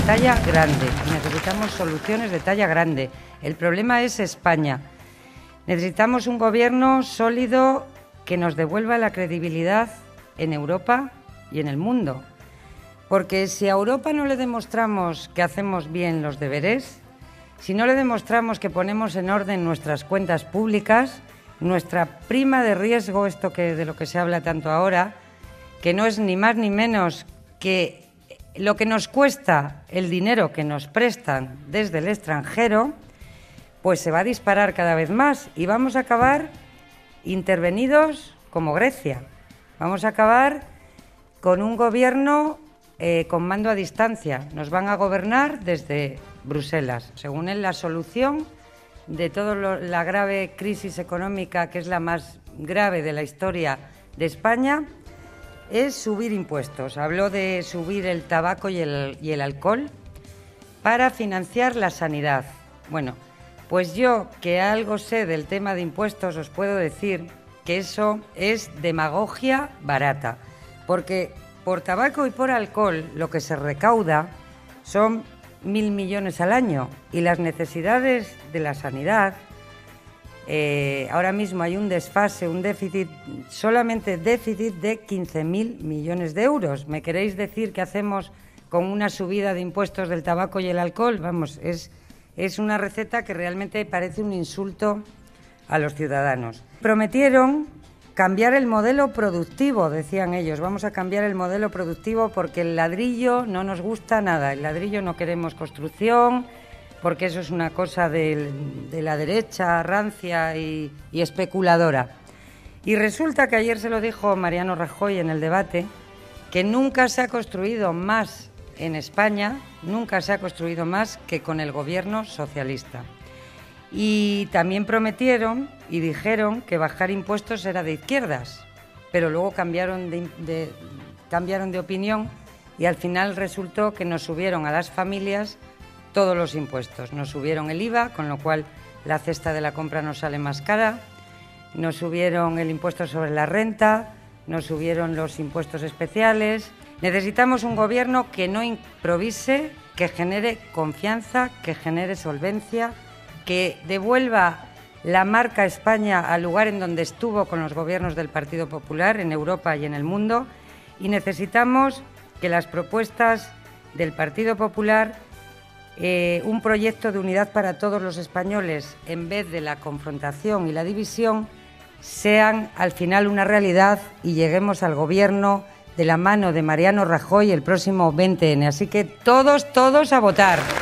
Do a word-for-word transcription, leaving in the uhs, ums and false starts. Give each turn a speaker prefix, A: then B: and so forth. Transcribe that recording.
A: talla grande, necesitamos soluciones de talla grande. El problema es España. Necesitamos un gobierno sólido que nos devuelva la credibilidad en Europa y en el mundo. Porque si a Europa no le demostramos que hacemos bien los deberes, si no le demostramos que ponemos en orden nuestras cuentas públicas, nuestra prima de riesgo, esto que de lo que se habla tanto ahora, que no es ni más ni menos que lo que nos cuesta el dinero que nos prestan desde el extranjero, pues se va a disparar cada vez más y vamos a acabar intervenidos como Grecia. Vamos a acabar con un gobierno eh, con mando a distancia. Nos van a gobernar desde Bruselas. Según él, la solución de toda la grave crisis económica, que es la más grave de la historia de España, es subir impuestos. Habló de subir el tabaco y el, y el alcohol para financiar la sanidad. Bueno, pues yo, que algo sé del tema de impuestos, os puedo decir que eso es demagogia barata, porque por tabaco y por alcohol lo que se recauda son mil millones al año y las necesidades de la sanidad, eh, ahora mismo hay un desfase, un déficit, solamente déficit de quince mil millones de euros. ¿Me queréis decir qué hacemos con una subida de impuestos del tabaco y el alcohol? Vamos, es, es una receta que realmente parece un insulto a los ciudadanos. Prometieron cambiar el modelo productivo, decían ellos. Vamos a cambiar el modelo productivo porque el ladrillo no nos gusta nada. El ladrillo no queremos construcción, porque eso es una cosa de, de la derecha rancia y, y especuladora. Y resulta que ayer se lo dijo Mariano Rajoy en el debate, que nunca se ha construido más en España, nunca se ha construido más que con el gobierno socialista. Y también prometieron y dijeron que bajar impuestos era de izquierdas, pero luego cambiaron de, de, cambiaron de opinión y al final resultó que nos subieron a las familias todos los impuestos. Nos subieron el I V A, con lo cual la cesta de la compra nos sale más cara, nos subieron el impuesto sobre la renta, nos subieron los impuestos especiales. Necesitamos un gobierno que no improvise, que genere confianza, que genere solvencia, que devuelva la marca España al lugar en donde estuvo con los gobiernos del Partido Popular en Europa y en el mundo, y necesitamos que las propuestas del Partido Popular, eh, un proyecto de unidad para todos los españoles, en vez de la confrontación y la división, sean al final una realidad y lleguemos al gobierno de la mano de Mariano Rajoy el próximo veinte ene. Así que todos, todos a votar.